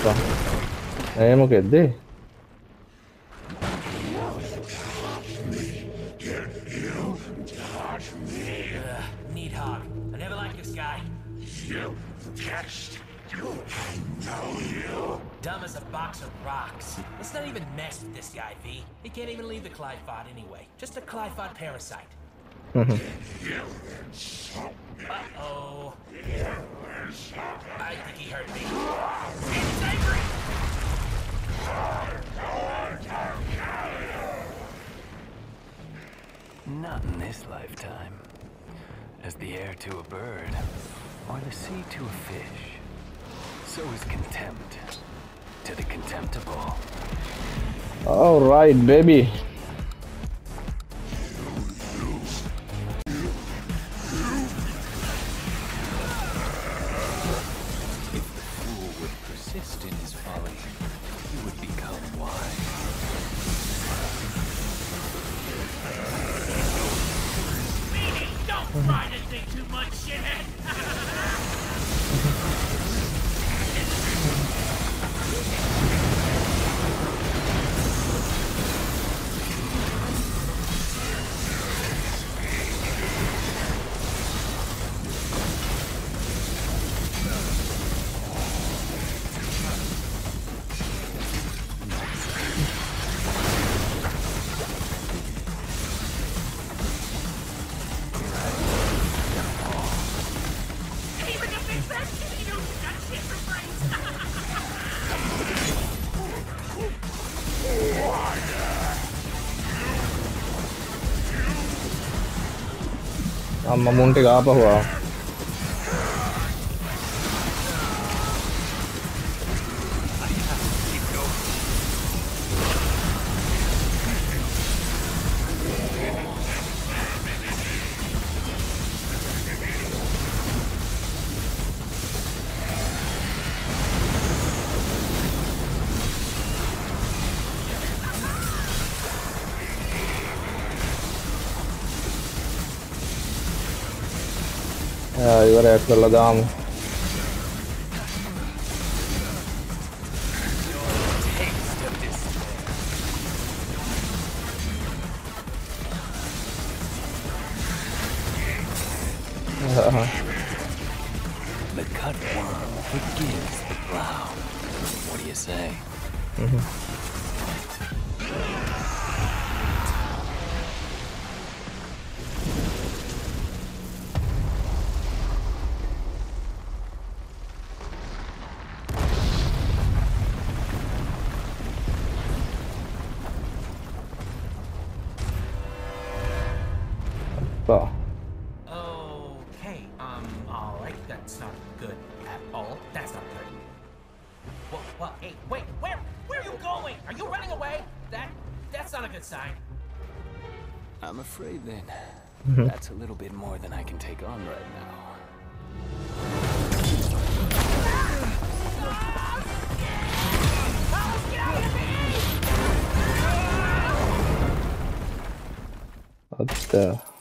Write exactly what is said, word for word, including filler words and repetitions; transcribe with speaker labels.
Speaker 1: pa. Ayaw mo kede.
Speaker 2: Needhog. I never liked this guy.
Speaker 3: You test. I know you.
Speaker 2: Dumb as a box of rocks. Let's not even mess with this guy, V. He can't even leave the Clyphod anyway. Just a Clyphod parasite. Uh-oh. I think he hurt me. It's Avery!
Speaker 4: Not in this lifetime. As the air to a bird, or the sea to a fish, so is contempt to the contemptible.
Speaker 1: All right, baby.
Speaker 4: If the fool would persist in his folly, he would become wise.
Speaker 2: Don't try to think too much, shithead!
Speaker 1: Amma munti ka apa huwa? Ya, ibarat කරලා දාමු.
Speaker 4: The cutworm forgives the plow. What do you say?
Speaker 1: Mhm. Apa?
Speaker 2: Okay, um, alright, that's not good at all. That's not good. Well, well, hey, wait, where, where are you going? Are you running away? That, that's not a good sign.
Speaker 4: I'm afraid then. That's a little bit more than I can take on right now.
Speaker 2: Get out of here!
Speaker 1: What the?